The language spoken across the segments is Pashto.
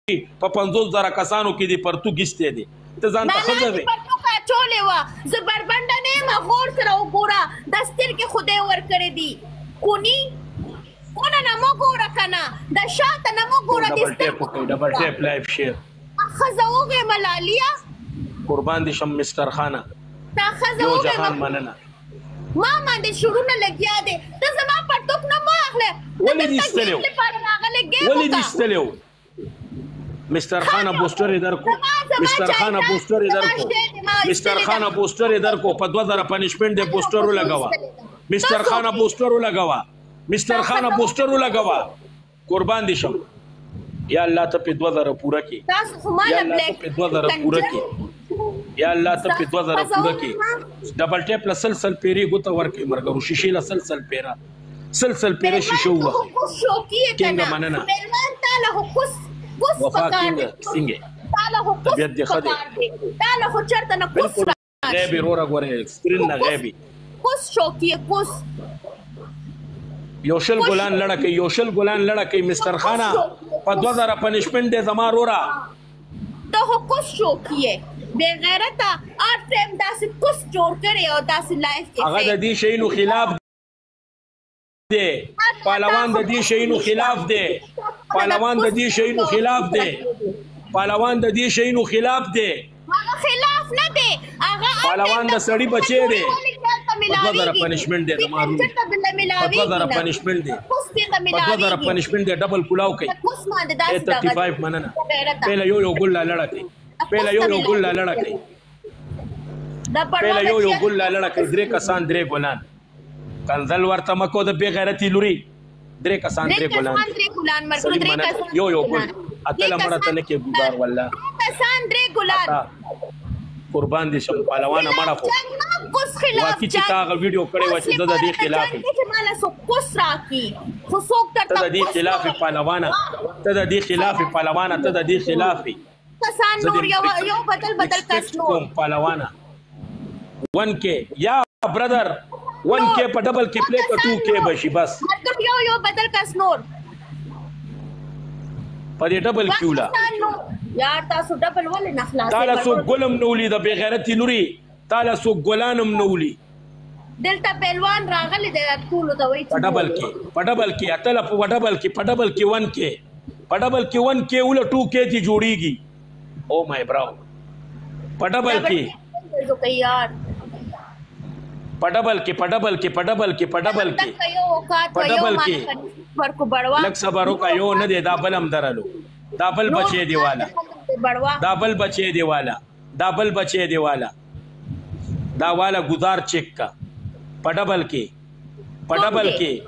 په 50,000 کسانو کې دي پرتګیسته دي ته ځان ته خزه وي پرتګا چولې وا زبربنده نه ما غور سره وګوره دستر کې خدای ور کړې دي کونی کونه نه مو ګوره کنه د شاته نه مو ګوره ډبل ټیپ لایف شیر خزه وګه ملالیا قربان دي شم مستر خانه دا خزه یو وګه جهان مننه ما باندې شروع نه لګیا دي ته زما پرتګ نه مو اخله ولې دې ستلو ولې دې ستلو مستر خانه بوستر درکو مستر خانه بوستر درکو مستر خانه بوستر درکو په 2000 پنشمنت دې بوستر لګوا مستر خانه بوستر لګوا مستر خانه بوستر لګوا قربان دي شم یا الله ته په 2000 پورا کی تاسو خماله بلیک په 2000 پورا کی یا الله ته په 2000 پورا کی ډبل ټیپ لسلسل پیری ګوت ورکې مرګرو شیشې لسلسل پیرا سلسل پیرا شیشو وخت شوکیه کنه مننه تعالی هو کوس وفاقینګ څنګه تعالی هو کوس طبيعت دي خدي تعالی هو چرته نه کوس غیبی رورا غوره سکرین نه غیبی کوس شوکیه کوس یوشل ګلان لړکې یوشل ګلان لړکې مستر خانه په 2000 پنشمنت دې زما رورا ته هو کوس شوکیه بے غیرته اپ ټیم داسې کوس جوړ کړي او داسې لایف کې هغه د دې شینو خلاف دی پهلوان د دې شینو خلاف دی پهلوان د دې شینو خلاف دی پهلوان د دې شینو خلاف دی هغه خلاف نه دی هغه پهلوان د سړی بچی دی 2000 پنشمنت دی زمارو 2000 پنشمنت دی 2000 پنشمنت دی ډبل کلاو کوي 35 مننه پهله یو ګل لړکې پهله یو ګل لړکې پهله یو ګل لړکې درې کسان درې ګلان کنزل ورته مکو د بے غیرتی لوري درې کسان درې ګلان یو ګل اتل مرته نه کې ګزار والله کسان درې ګلان قربان دي شم پهلوانه مړه خو کوس خلاف واقعي چې تاغه ویډیو کړي و چې د دې خلاف مالا سو کوس راکی خو څوک ته د دې خلاف پهلوانه ته د دې خلاف پهلوانه ته د دې خلاف کسان نور یو بدل کس نور پهلوانه 1K یا برادر 1K په ډبل کې پلی کو 2K بشي بس یو بدل کس نور په دې ډبل کیولا یار تاسو ډبل ولې نه خلاص تعالی سو ګلم نولي د بے غیرتی لوري تعالی سو ګلانم نولي دلته پهلوان راغلی د ټول دوی په ډبل کې اتل په ډبل کې 1K په ډبل کې 1K ول 2K تی جوړیږي او مای براو په ډبل کې یار پډبل کې ورکو بڑوا لک صبرو کا یو نه دی دا بلم درلو دا بل بچي دیواله دا بل بچي دیواله دا والا گزار چیک کا پډبل کې ډبل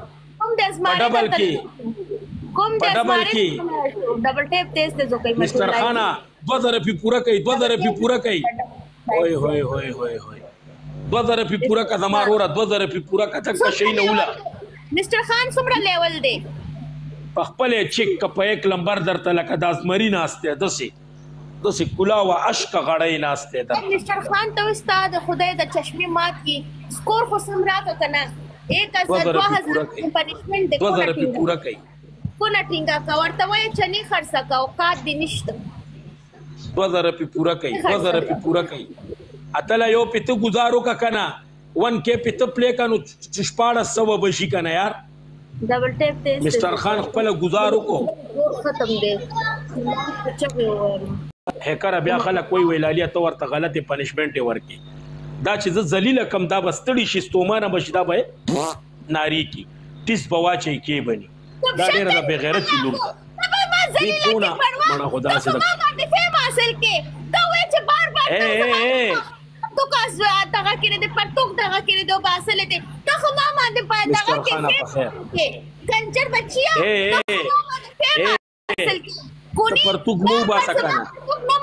ټیپ تیز جو کوي مستر خانه 2000 پی پورا کوي اوئے ہوئے 2000 پی پورا کا زما رورا 2000 پی پورا کا تک شي نه ولا مستر خان څومره لیول دی خپل چیک کا په یک لمبر درته لکه د ازمری ناشته دسي کلا وا اشک غړې ناشته در مستر خان ته استاد خدای د چشمه مات کی سکور خو سمرا کا کنه 1000 پنشمنت دی 2000 پی پورا کوي کو نه ټینګه کا ورته وای چني خرڅه کا او کا دي نشته 2000 پی پورا کوي اتلا یو پته گزارو کا کنا 1K پته پلی کنو چشپاړه سو بشي کنه یار ډبل ټیپ تیز مستر خان خپل گزارو کو ختم دی هکر بیا خلک کوئی ویلالیا تو ورته غلطه پنشمنت ورکی دا چې ذلیل کم دا بستړي شي ستومانه بشي دا به ناری کی تیس بواچي کی بني دا ډیره د بے غیرت لور دا دې کونه مړه خدا سره ما باندې فهم حاصل کې دا وې چې بار تو کاس دغه کړي د پرتوک دغه کړي د باسل دي ته خو ما باندې پای دغه کې کنجر بچیا پرتوک مو باسا کنه